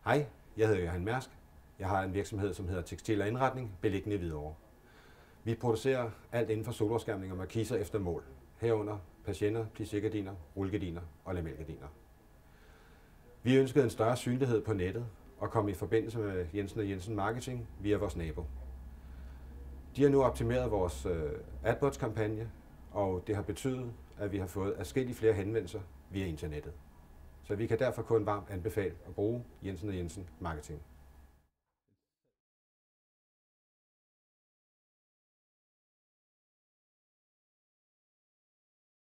Hej, jeg hedder Johan Mærsk. Jeg har en virksomhed, som hedder Tekstil og Indretning, beliggende i Hvidovre. Vi producerer alt inden for solforskærmning og markiser efter mål, herunder persienner, plissé-gardiner, rullegardiner og lamelgardiner. Vi ønskede en større synlighed på nettet og kom i forbindelse med Jensen & Jensen Marketing via vores nabo. De har nu optimeret vores AdWords-kampagne, og det har betydet, at vi har fået adskillige flere henvendelser via internettet. Så vi kan derfor kun varmt anbefale at bruge Jensen & Jensen Marketing.